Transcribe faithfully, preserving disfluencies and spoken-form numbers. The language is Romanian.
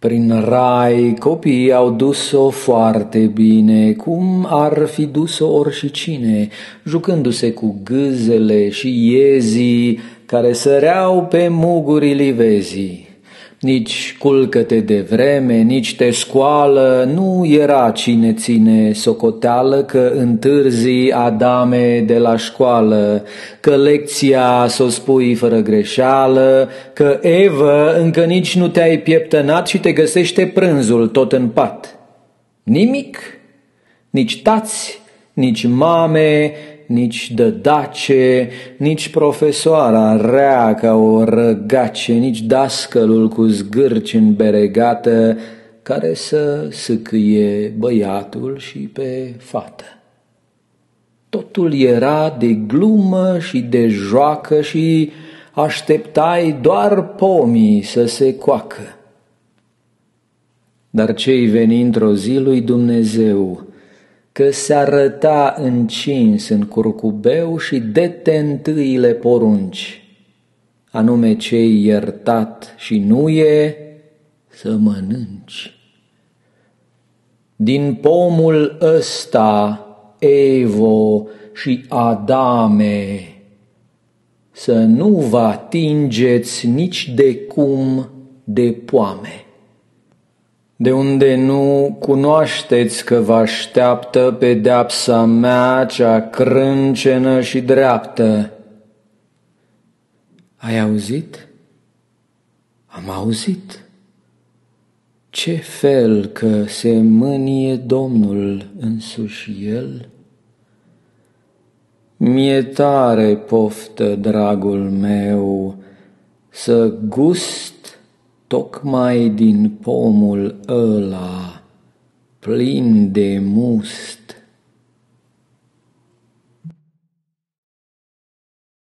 Prin rai copiii au dus-o foarte bine, cum ar fi dus-o oricine, jucându-se cu gâzele și iezii care săreau pe muguri livezii. Nici culcă-te de vreme, nici te scoală, nu era cine ține socoteală că întârzi Adame de la școală, că lecția s-o spui fără greșeală, că Evă încă nici nu te-ai pieptănat și te găsește prânzul tot în pat. Nimic, nici tați, nici mame, nici dădace, nici profesoara rea ca o răgace, nici dascălul cu zgârci în beregată care să sâcâie băiatul și pe fată. Totul era de glumă și de joacă și așteptai doar pomii să se coacă. Dar ce-i veni într-o zi lui Dumnezeu, că se arăta încins în curcubeu și de-te întâile porunci, anume ce-i iertat și nu e, să mănânci. Din pomul ăsta, Evo și Adame, să nu vă atingeți nici de cum de poame. De unde nu cunoașteți că vă așteaptă pedeapsa mea cea crâncenă și dreaptă. Ai auzit? Am auzit. Ce fel că se mânie Domnul însuși El? Mi-e tare poftă, dragul meu, să gust tocmai din pomul ăla plin de must.